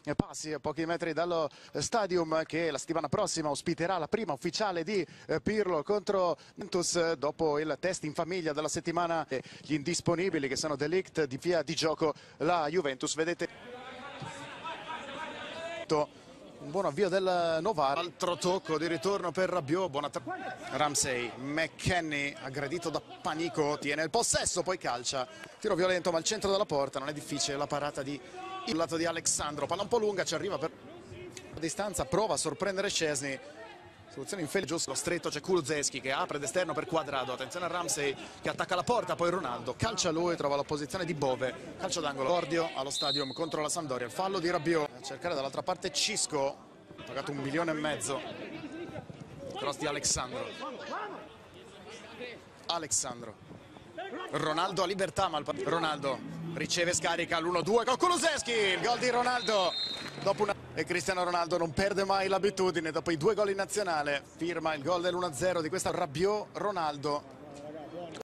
passi a pochi metri dallo stadium, che la settimana prossima ospiterà la prima ufficiale di Pirlo contro Juventus dopo il test in famiglia della settimana. Gli indisponibili che sono De Ligt, di via di gioco la Juventus. Vedete un buon avvio del Novara, altro tocco di ritorno per Rabiot, buona Ramsey, McKennie aggredito da Panico, tiene il possesso, poi calcia, tiro violento ma al centro della porta, non è difficile la parata sul lato di Alexandro, palla un po' lunga, ci arriva per distanza, prova a sorprendere Szczesny, soluzione infelice, giusto lo stretto, c'è Kulusevski che apre d'esterno per Quadrado, attenzione a Ramsey che attacca la porta, poi Ronaldo, calcia lui, trova la posizione di Bove, calcio d'angolo, Cordio allo stadium contro la Sampdoria, il fallo di Rabiot, a cercare dall'altra parte Cisco, pagato 1,5 milioni, cross di Alexandro, Ronaldo a libertà, ma Ronaldo riceve scarica l'1-2 con Kulusevski, il gol di Ronaldo e Cristiano Ronaldo non perde mai l'abitudine, dopo i 2 gol in nazionale firma il gol dell'1-0 di questa Rabiot Ronaldo.